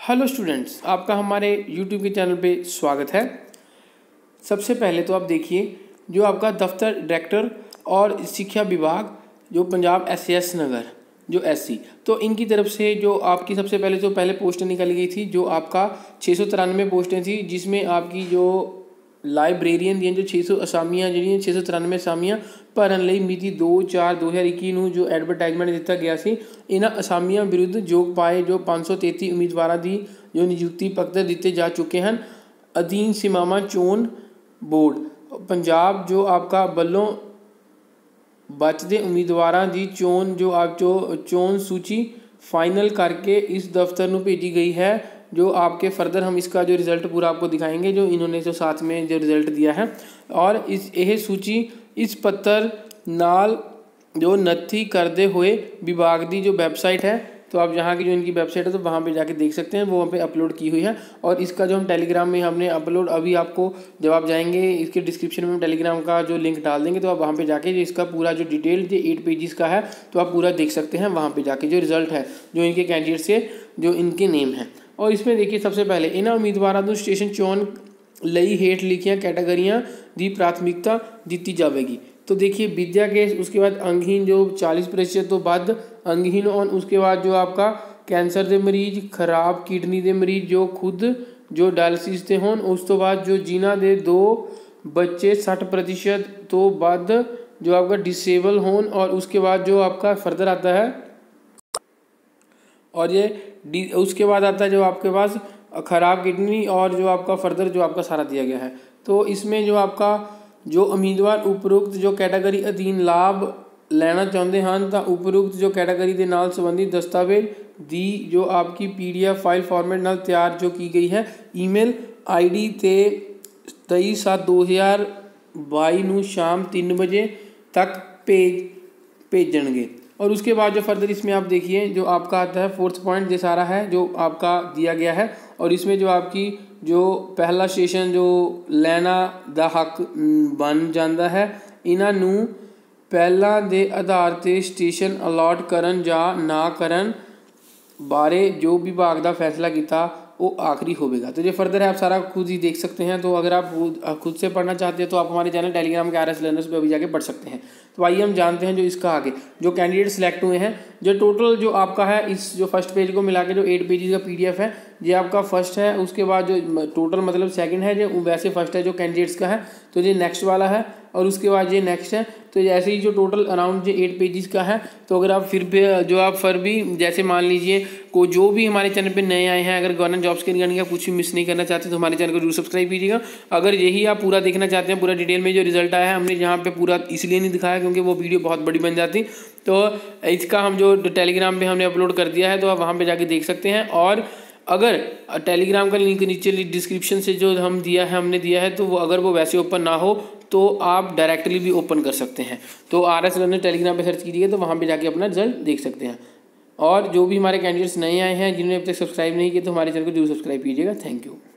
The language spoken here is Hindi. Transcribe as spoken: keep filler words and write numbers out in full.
हेलो स्टूडेंट्स, आपका हमारे यूट्यूब के चैनल पे स्वागत है। सबसे पहले तो आप देखिए जो आपका दफ्तर डायरेक्टर और शिक्षा विभाग जो पंजाब एस एस नगर जो एससी, तो इनकी तरफ से जो आपकी सबसे पहले जो पहले पोस्टें निकाली गई थी जो आपका छः सौ तिरानवे पोस्टें थी, जिसमें आपकी जो ਲਾਇਬ੍ਰੇਰੀਅਨ ਦੀਆਂ जो छे सौ ਅਸਾਮੀਆਂ ਜਿਹੜੀਆਂ छे सौ तिरानवे ਅਸਾਮੀਆਂ ਭਰਨ ਲਈ ਮਿਤੀ ਦੋ ਚਾਰ ਦੋ ਹਜ਼ਾਰ ਇੱਕੀ ਨੂੰ ਜੋ ਐਡਵਰਟਾਈਜ਼ਮੈਂਟ ਦਿੱਤਾ ਗਿਆ ਸੀ, ਇਹਨਾਂ ਅਸਾਮੀਆਂ ਵਿਰੁੱਧ ਯੋਗ ਪਾਏ ਜੋ ਪੰਜ ਸੌ ਤੇਤੀ ਉਮੀਦਵਾਰਾਂ ਦੀ ਜੋ ਨਿਯੁਕਤੀ ਪੱਤਰ ਦਿੱਤੇ ਜਾ ਚੁੱਕੇ ਹਨ। ਅਧੀਨ ਸੀਮਾਵਾਂ ਚੋਣ ਬੋਰਡ ਪੰਜਾਬ ਜੋ आपका ਵੱਲੋਂ ਬਚਦੇ ਉਮੀਦਵਾਰਾਂ ਦੀ ਚੋਣ ਜੋ ਆਪ ਜੋ ਚੋਣ सूची फाइनल करके इस दफ्तर ਨੂੰ भेजी गई है। जो आपके फर्दर हम इसका जो रिज़ल्ट पूरा आपको दिखाएंगे जो इन्होंने जो साथ में जो रिज़ल्ट दिया है, और इस यह सूची इस पत्र नाल जो नत्थी करते हुए विभाग की जो वेबसाइट है, तो आप जहाँ की जो इनकी वेबसाइट है तो वहाँ पे जाके देख सकते हैं, वो वहाँ पे अपलोड की हुई है। और इसका जो हम टेलीग्राम में हमने अपलोड अभी आपको जब आप जाएंगे इसके डिस्क्रिप्शन में हम टेलीग्राम का जो लिंक डाल देंगे, तो आप वहाँ पे जाके जो इसका पूरा जो डिटेल जो एट पेजेस का है तो आप पूरा देख सकते हैं वहाँ पे जाके जो रिज़ल्ट है जो इनके कैंडिडेट से जो इनके नेम है। और इसमें देखिए सबसे पहले इन्होंने उम्मीदवारों को स्टेशन चोन ਲਈ हेठ लिखिया कैटेगरियाँ की प्राथमिकता दी जाएगी। तो देखिए विद्या के उसके बाद अंगहीन जो चालीस प्रतिशत तो बाद अंगहीन, और उसके बाद जो आपका कैंसर के मरीज, खराब किडनी के मरीज जो खुद जो डायलिसिस से होन, उस तो बाद जो जिन्हों के दो बच्चे साठ प्रतिशत तो बाद जो आपका डिसेबल होन, और उसके बाद जो आपका फर्दर आता है और ये डी उसके बाद आता है जो आपके पास ख़राब किडनी, और जो आपका फर्दर जो आपका सारा दिया गया है। तो इसमें जो आपका जो उम्मीदवार उपरोक्त जो कैटेगरी अधीन लाभ लेना चाहते हैं तो उपरोक्त जो कैटेगरी के नाल संबंधित दस्तावेज दी जो आपकी P D F file format नाल तैयार जो की गई है ईमेल आई डी ते तेईस सात दो हज़ार बाई नू शाम तीन बजे तक भेज भेजणगे। और उसके बाद जो फर्दर इसमें आप देखिए जो आपका आता है फोर्थ पॉइंट ये सारा है जो आपका दिया गया है। और इसमें जो आपकी जो पहला स्टेशन जो लेना दा हक बन जाता है, इन्हों पहला दे आधार ते स्टेशन अलॉट करन जा ना करन बारे जो विभाग का फैसला किया वो आखिरी होगा। तो ये फर्दर है आप सारा खुद ही देख सकते हैं। तो अगर आप खुद से पढ़ना चाहते हैं तो आप हमारे चैनल टेलीग्राम के आर एस लर्नर्स पे अभी जाके पढ़ सकते हैं। तो आइए हम जानते हैं जो इसका आगे जो कैंडिडेट सिलेक्ट हुए हैं। जो टोटल जो आपका है इस जो फर्स्ट पेज को मिला के जो एट पेजेस का पीडीएफ है ये आपका फर्स्ट है। उसके बाद जो टोटल मतलब सेकंड है जो वैसे फर्स्ट है जो कैंडिडेट्स का है, तो ये नेक्स्ट वाला है, और उसके बाद ये नेक्स्ट है। तो जैसे ही जो टोटल अराउंड जो एट पेजेस का है, तो अगर आप फिर भी जो आप फिर भी जैसे मान लीजिए को जो भी हमारे चैनल पे नए आए हैं, अगर गवर्नमेंट जॉब्स के रिगार्डिंग आप कुछ भी मिस नहीं करना चाहते तो हमारे चैनल को जरूर सब्सक्राइब कीजिएगा। अगर यही आप पूरा देखना चाहते हैं पूरा डिटेल में जो रिजल्ट आया है, हमने यहाँ पे पूरा इसलिए नहीं दिखाया क्योंकि वो वीडियो बहुत बड़ी बन जाती, तो इसका हम जो टेलीग्राम पे हमने अपलोड कर दिया है तो आप वहाँ पे जाके देख सकते हैं। और अगर टेलीग्राम का लिंक नीचे डिस्क्रिप्शन से जो हम दिया है हमने दिया है, तो वो अगर वो वैसे ओपन ना हो तो आप डायरेक्टली भी ओपन कर सकते हैं। तो आर एस लर्नर टेलीग्राम पे सर्च कीजिएगा तो वहाँ पे जाके अपना रिजल्ट देख सकते हैं। और जो भी हमारे कैंडिडेट्स नए आए हैं जिन्होंने अब तक सब्सक्राइब नहीं किया तो हमारे चैनल को जरूर सब्सक्राइब कीजिएगा। Thank you.